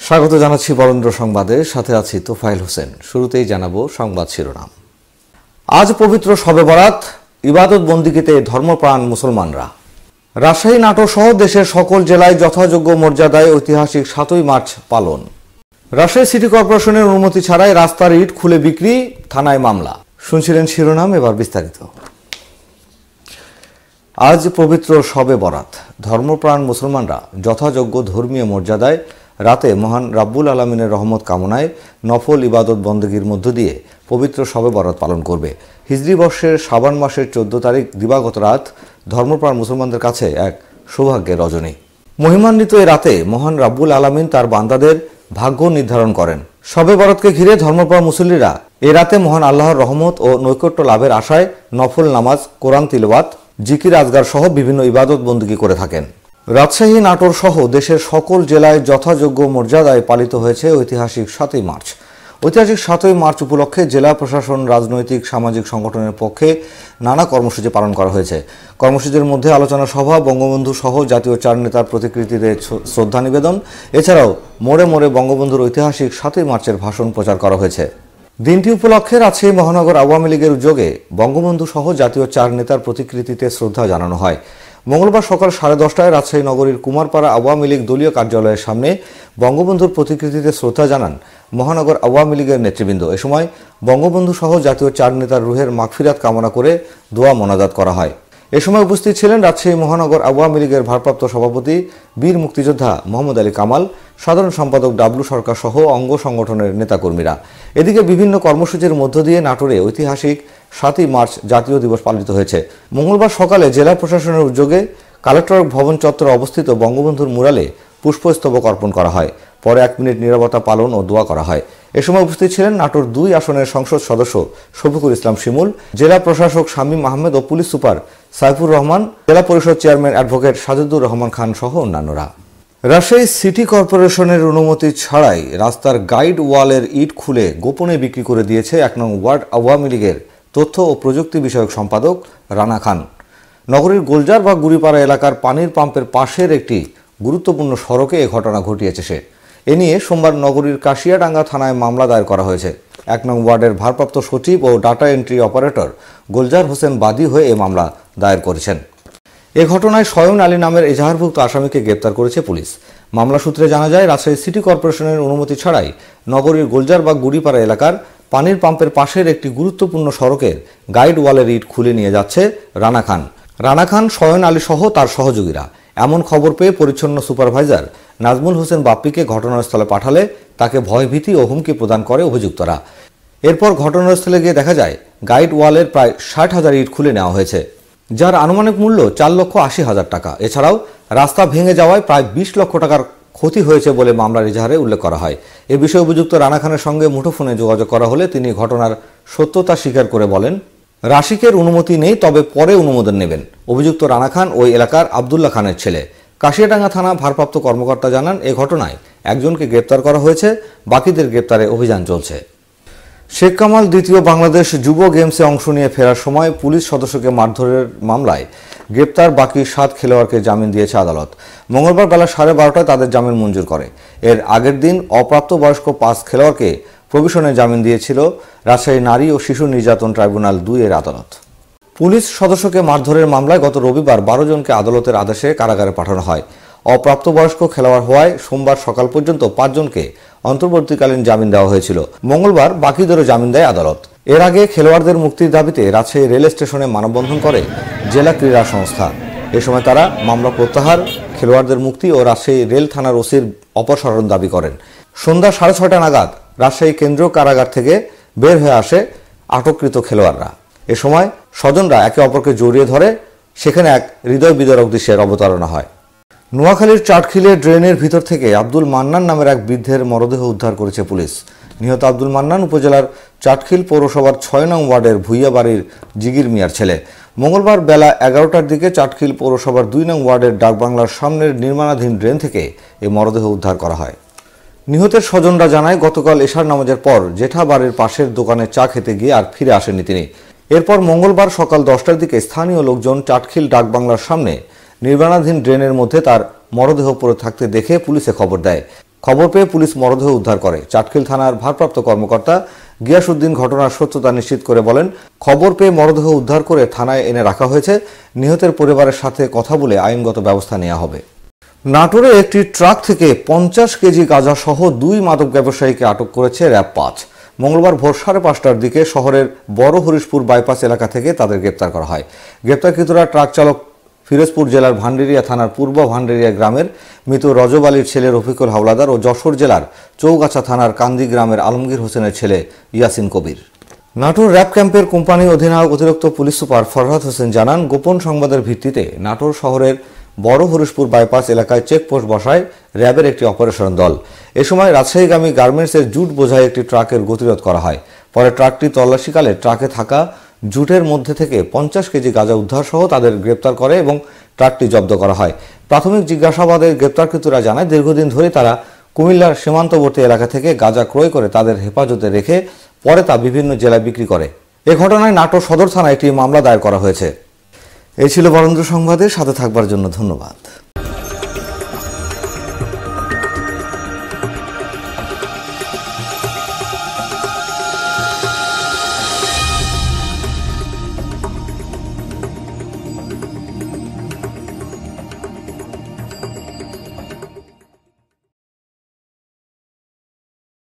স্বাগত জানাচ্ছি বরেন্দ্র সংবাদে, সাথে আছি তোফাইল হোসেন। শুরুতেই জানাবো সংবাদ শিরোনাম। আজ পবিত্র শবে বরাত, ইবাদত বন্দিগিতে ধর্মপ্রাণ মুসলমানরা। রাজশাহী, নাটোর সহ দেশের সকল জেলায় যথাযোগ্য মর্যাদায় ঐতিহাসিক ৭ই মার্চ পালন। রাজশাহী সিটি কর্পোরেশনের অনুমতি ছাড়াই রাস্তার ইট খুলে বিক্রি, থানায় মামলা। শুনছিলেন শিরোনাম, এবার বিস্তারিত। আজ পবিত্র শবে বরাত, ধর্মপ্রাণ মুসলমানরা যথাযোগ্য ধর্মীয় মর্যাদায় রাতে মহান রাব্বুল আলামিনের রহমত কামনায় নফল ইবাদত বন্দেগীর মধ্য দিয়ে পবিত্র শবে বরাত পালন করবে। হিজরি বর্ষের শাবান মাসের 14 তারিখ দিবাগত রাত ধর্মপ্রাণ মুসলমানদের কাছে এক সৌভাগ্যের রজনী। মহিমান্বিত এ রাতে মহান রাব্বুল আলামিন তার বান্দাদের ভাগ্য নির্ধারণ করেন। শবে বরাতকে ঘিরে ধর্মপ্রাণ মুসল্লিরা এ রাতে মহান আল্লাহর রহমত ও নৈকট্য লাভের আশায় নফল নামাজ, কোরআন তিলাওয়াত, জিকির আজগার সহ বিভিন্ন ইবাদত বন্দেগী করে থাকেন। রাজশাহী, নাটোর সহ দেশের সকল জেলায় যথাযোগ্য মর্যাদায় পালিত হয়েছে ঐতিহাসিক ৭ই মার্চ। ঐতিহাসিক ৭ই মার্চ উপলক্ষে জেলা প্রশাসন, রাজনৈতিক সামাজিক সংগঠনের পক্ষে নানা কর্মসূচি পালন করা হয়েছে। কর্মসূচির মধ্যে আলোচনা সভা, বঙ্গবন্ধু সহ জাতীয় 4 নেতার প্রতিকৃতিতে শ্রদ্ধা নিবেদন, এছাড়াও মোড়ে মোড়ে বঙ্গবন্ধুর ঐতিহাসিক ৭ই মার্চের ভাষণ প্রচার করা হয়েছে। দিনটি উপলক্ষে রাজশাহী মহানগর আওয়ামী লীগের উদ্যোগে বঙ্গবন্ধু সহ জাতীয় 4 নেতার প্রতিকৃতিতে শ্রদ্ধা জানানো হয়। মঙ্গলবার সকাল 10:30টায় রাজশাহী নগরীর কুমারপাড়া আওয়ামী লীগ দলীয় কার্যালয়ের সামনে বঙ্গবন্ধুর প্রতিকৃতিতে শ্রদ্ধা জানান মহানগর আওয়ামী লীগের নেতৃবৃন্দ। এ সময় বঙ্গবন্ধু সহ জাতীয় 4 নেতার রুহের মাগফিরাত কামনা করে দোয়া মোনাজাত করা হয়। এ সময় উপস্থিত ছিলেন রাজশাহী মহানগর আওয়ামী লীগের ভারপ্রাপ্ত সভাপতি বীর মুক্তিযোদ্ধা মোহাম্মদ আলী কামাল, সাধারণ সম্পাদক ডাবলু সরকার সহ অঙ্গ সংগঠনের নেতাকর্মীরা। এদিকে বিভিন্ন কর্মসূচির মধ্য দিয়ে নাটোরে ঐতিহাসিক 7ই মার্চ জাতীয় দিবস পালিত হয়েছে। মঙ্গলবার সকালে জেলা প্রশাসনের উদ্যোগে কালেক্টর ভবন চত্বরে অবস্থিত বঙ্গবন্ধুর মুরালে পুষ্পস্তবক অর্পণ করা হয়। পরে 1 মিনিট নীরবতা পালন ও দোয়া করা হয়। এ সময় উপস্থিত ছিলেন নাটোর 2 আসনের সংসদ সদস্য শফিকুল ইসলাম শিমুল, জেলা প্রশাসক শামীম আহমেদ ও পুলিশ সুপার সাইফুর রহমান, জেলা পরিষদ চেয়ারম্যান অ্যাডভোকেট সাজেদুর রহমান খান সহ অন্যান্যরা। রাজশাহী সিটি কর্পোরেশনের অনুমতি ছাড়াই রাস্তার গাইড ওয়ালের ইট খুলে গোপনে বিক্রি করে দিয়েছে 1 নং ওয়ার্ড আওয়ামী লীগের তথ্য ও প্রযুক্তি বিষয়ক সম্পাদক রানা খান। নগরীর গোলজার বা গুড়িপাড়া এলাকার পানির পাম্পের পাশের একটি গুরুত্বপূর্ণ সড়কে এ ঘটনা ঘটিয়েছে সে। এ নিয়ে সোমবার নগরীর কাশিয়াডাঙ্গা থানায় মামলা দায়ের করা হয়েছে। 1 নং ওয়ার্ডের ভারপ্রাপ্ত সচিব ও data entry operator Golzar Hossain বাদী হয়ে এ মামলা দায়ের করেছেন। এ ঘটনায় শয়ন আলী নামের এজাহারভুক্ত আসামিকে গ্রেপ্তার করেছে পুলিশ। মামলা সূত্রে জানা যায়, রাজশাহী সিটি কর্পোরেশনের অনুমতি ছাড়াই নগরীর গোলজার বা গুড়িপাড়া এলাকার পানির পাম্পের পাশের একটি গুরুত্বপূর্ণ সড়কের গাইড ওয়ালের ইট খুলে নিয়ে যাচ্ছে রানা খান, শয়ন আলী সহ তার সহযোগীরা। এমন খবর পেয়ে পরিচ্ছন্ন সুপারভাইজার নাজমুল হোসেন বাপ্পিকে ঘটনাস্থলে পাঠালে তাকে ভয়ভীতি ও হুমকি প্রদান করে অভিযুক্তরা। এরপর ঘটনাস্থলে গিয়ে দেখা যায় গাইড ওয়ালের প্রায় 60,000 ইট খুলে নেওয়া হয়েছে, যার আনুমানিক মূল্য 4,80,000 টাকা। এছাড়াও রাস্তা ভেঙে যাওয়ায় প্রায় 20 লক্ষ টাকার ক্ষতি হয়েছে বলে মামলার ইজাহারে উল্লেখ করা হয়। এ বিষয়ে অভিযুক্ত রানা খানের সঙ্গে মুঠোফোনে যোগাযোগ করা হলে তিনি ঘটনার সত্যতা স্বীকার করে বলেন, রাশিকের অনুমতি নেই, তবে পরে অনুমোদন নেবেন। অভিযুক্ত রানা খান ওই এলাকার আবদুল্লাহ খানের ছেলে। কাশিয়াডাঙ্গা থানা ভারপ্রাপ্ত কর্মকর্তা জানান, এ ঘটনায় একজনকে গ্রেপ্তার করা হয়েছে, বাকিদের গ্রেপ্তারে অভিযান চলছে। শেখ কামাল দ্বিতীয় বাংলাদেশ যুব গেমসে অংশ নিয়ে ফেরার সময় পুলিশ সদস্যকে মারধরের মামলায় গ্রেপ্তার বাকি 7 খেলোয়াড়কে জামিন দিয়েছে আদালত। মঙ্গলবার বেলা 12:30টায় তাদের জামিন মঞ্জুর করে। এর আগের দিন অপ্রাপ্তবয়স্ক 5 খেলোয়াড়কে প্রভিশনে জামিন দিয়েছিল রাজশাহী নারী ও শিশু নির্যাতন ট্রাইব্যুনাল 2 এর আদালত। পুলিশ সদস্যকে মারধরের মামলায় গত রবিবার 12 জনকে আদালতের আদেশে কারাগারে পাঠানো হয়। অপ্রাপ্তবয়স্ক খেলোয়াড় হওয়ায় সোমবার সকাল পর্যন্ত 5 জনকে অন্তর্বর্তীকালীন জামিন দেওয়া হয়েছিল। মঙ্গলবার বাকিদেরও জামিন দেয় আদালত। এর আগে খেলোয়াড়দের মুক্তির দাবিতে রাজশাহী রেল স্টেশনে মানববন্ধন করে জেলা ক্রীড়া সংস্থা। এ সময় তারা মামলা প্রত্যাহার, খেলোয়াড়দের মুক্তি ও রাজশাহী রেল থানার ওসির অপসারণ দাবি করেন। সন্ধ্যা 6:30 নাগাদ রাজশাহী কেন্দ্রীয় কারাগার থেকে বের হয়ে আসে আটককৃত খেলোয়াড়রা। এ সময় স্বজনরা একে অপরকে জড়িয়ে ধরে সেখানে এক হৃদয় বিদারক দৃশ্যের অবতারণা হয়। নোয়াখালীর চাটখিলে ড্রেনের ভিতর থেকে আব্দুল মান্নান নামের এক বৃদ্ধের মরদেহ উদ্ধার করেছে পুলিশ। নিহত আব্দুল মান্নান উপজেলার চাটখিল পৌরসভার 6 নং ওয়ার্ডের ভুইয়া বাড়ির জিগির মিয়ার ছেলে। মঙ্গলবার বেলা 11টার দিকে চাটখিল পৌরসভার 2 নং ওয়ার্ডের ডাকবাংলার সামনের নির্মাণাধীন ড্রেন থেকে এই মরদেহ উদ্ধার করা হয়। নিহতের স্বজনরা জানায়, গতকাল এশার নামাজের পর জেঠা বাড়ির পাশের দোকানে চা খেতে গিয়ে আর ফিরে আসেননি তিনি। এরপর মঙ্গলবার সকাল 10টার দিকে স্থানীয় লোকজন চাটখিল ডাকবাংলার সামনে নির্মাণাধীন ড্রেনের মধ্যে তার মরদেহ পড়ে থাকতে দেখে পুলিশে খবর দেয়। খবর পেয়ে পুলিশ মরদেহ উদ্ধার করে। চাটখিল থানার ভারপ্রাপ্ত কর্মকর্তা গিয়াসউদ্দিন ঘটনার সত্যতা নিশ্চিত করে বলেন, খবর পেয়ে মরদেহ উদ্ধার করে থানায় এনে রাখা হয়েছে। নিহতের পরিবারের সাথে কথা বলে আইনগত ব্যবস্থা নেওয়া হবে। নাটোরে একটি ট্রাক থেকে 50 কেজি গাঁজা সহ 2 মাদক ব্যবসায়ীকে আটক করেছে র্যাব-5। মঙ্গলবার ভোর 5:30টার দিকে শহরের বড় হরিশপুর বাইপাস এলাকা থেকে তাদের গ্রেপ্তার করা হয়। গ্রেপ্তারকৃতরা ট্রাক চালক ফিরোজপুর জেলার ভান্ডেরিয়া থানার পূর্ব ভান্ডেরিয়া গ্রামের মৃত রজব আলীর ছেলে রফিকুল হাওলাদার ও যশোর জেলার চৌগাছা থানার কান্দি গ্রামের আলমগীর হোসেনের ছেলে ইয়াসিন কবির। নাটোর র্যাব ক্যাম্পের কোম্পানি অধিনায়ক অতিরিক্ত পুলিশ সুপার ফরহাদ হোসেন জানান, গোপন সংবাদের ভিত্তিতে নাটোর শহরের বড় হরিশপুর বাইপাস এলাকায় চেকপোস্ট বসায় র্যাবের একটি অপারেশন দল। এ সময় রাজশাহীগামী গার্মেন্টসের জুট বোঝাই একটি ট্রাকের গতিরোধ করা হয়। পরে ট্রাকটি তল্লাশিকালে ট্রাকে থাকা জুটের মধ্যে থেকে 50 কেজি গাঁজা উদ্ধার সহ তাদের গ্রেপ্তার করে এবং ট্রাকটি জব্দ করা হয়। প্রাথমিক জিজ্ঞাসাবাদে গ্রেপ্তারকৃতরা জানায়, দীর্ঘদিন ধরে তারা কুমিল্লার সীমান্তবর্তী এলাকা থেকে গাঁজা ক্রয় করে তাদের হেফাজতে রেখে পরে তা বিভিন্ন জেলায় বিক্রি করে। এ ঘটনায় নাটোর সদর থানায় একটি মামলা দায়ের করা হয়েছে। এই ছিল বরেন্দ্র সংবাদের সাথে থাকবার জন্য ধন্যবাদ।